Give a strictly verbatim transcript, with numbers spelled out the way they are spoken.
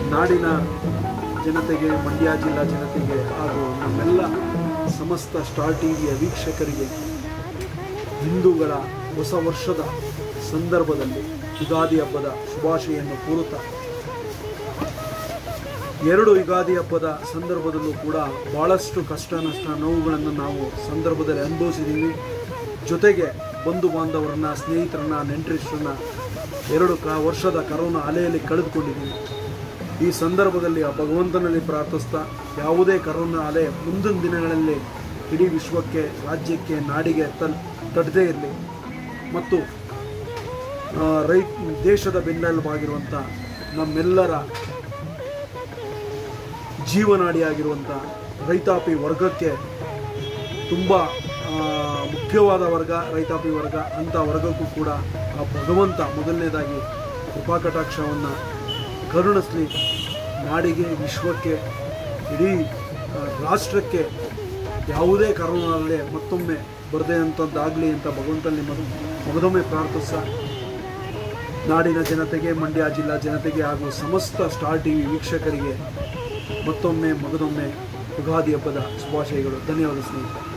ನಾಡಿನ ಜನತೆಗೆ, ಮಂಡ್ಯ ಜಿಲ್ಲಾ ಜನತೆಗೆ ಹಾಗೂ ನಮ್ಮೆಲ್ಲ ಸಮಸ್ತ ಸ್ಟಾರ್ ಟಿವಿಯ ವೀಕ್ಷಕರಿಗೆ ಹಿಂದೂಗಳ ಹೊಸ ವರ್ಷದ ಸಂದರ್ಭದಲ್ಲಿ ಯುಗಾದಿ ಹಬ್ಬದ ಶುಭಾಶಯನ್ನು ಕೋರುತ್ತಾ, ಎರಡು ಯುಗಾದಿ ಹಬ್ಬದ ಸಂದರ್ಭದಲ್ಲೂ ಕೂಡ ಭಾಳಷ್ಟು ಕಷ್ಟ ನಷ್ಟ ನೋವುಗಳನ್ನು ನಾವು ಸಂದರ್ಭದಲ್ಲಿ ಅನುಭವಿಸಿದ್ದೀವಿ. ಜೊತೆಗೆ ಬಂಧು ಬಾಂಧವರನ್ನ, ಸ್ನೇಹಿತರನ್ನ, ನೆಂಟರಿಷ್ಟರನ್ನ ಎರಡು ಕ ವರ್ಷದ ಕರೋನಾ ಅಲೆಯಲ್ಲಿ ಕಳೆದುಕೊಂಡಿದ್ದೀವಿ. ಈ ಸಂದರ್ಭದಲ್ಲಿ ಆ ಭಗವಂತನಲ್ಲಿ ಪ್ರಾರ್ಥಿಸ್ತಾ, ಯಾವುದೇ ಕರೋನಾ ಅಲೆ ಮುಂದಿನ ದಿನಗಳಲ್ಲಿ ಇಡೀ ವಿಶ್ವಕ್ಕೆ, ರಾಜ್ಯಕ್ಕೆ, ನಾಡಿಗೆ ತಲ್ ತಟ್ಟದೇ ಇರಲಿ ಮತ್ತು ರೈ ದೇಶದ ಬೆನ್ನೆಲುಬಾಗಿರುವಂಥ ನಮ್ಮೆಲ್ಲರ ಜೀವನಾಡಿಯಾಗಿರುವಂಥ ರೈತಾಪಿ ವರ್ಗಕ್ಕೆ ತುಂಬ ಮುಖ್ಯವಾದ ವರ್ಗ ರೈತಾಪಿ ವರ್ಗ. ಅಂಥ ವರ್ಗಕ್ಕೂ ಕೂಡ ಆ ಭಗವಂತ ಮೊದಲನೇದಾಗಿ ಕೃಪಾಕಟಾಕ್ಷವನ್ನು ಕರುಣಿಸಲಿ. ನಾಡಿಗೆ, ವಿಶ್ವಕ್ಕೆ, ಇಡೀ ರಾಷ್ಟ್ರಕ್ಕೆ ಯಾವುದೇ ಕರೋನಾದಲ್ಲೇ ಮತ್ತೊಮ್ಮೆ ಬರದೇ ಅಂಥದ್ದಾಗಲಿ ಅಂತ ಭಗವಂತನಲ್ಲಿ ಮಗ ಮಗದೊಮ್ಮೆ ಪ್ರಾರ್ಥಿಸ, ನಾಡಿನ ಜನತೆಗೆ, ಮಂಡ್ಯ ಜಿಲ್ಲಾ ಜನತೆಗೆ ಹಾಗೂ ಸಮಸ್ತ ಸ್ಟಾರ್ ಟಿವಿ ವೀಕ್ಷಕರಿಗೆ ಮತ್ತೊಮ್ಮೆ ಮಗದೊಮ್ಮೆ ಯುಗಾದಿ ಹಬ್ಬದ ಶುಭಾಶಯಗಳು. ಧನ್ಯವಾದ ಸ್ನೇಹಿತರೆ.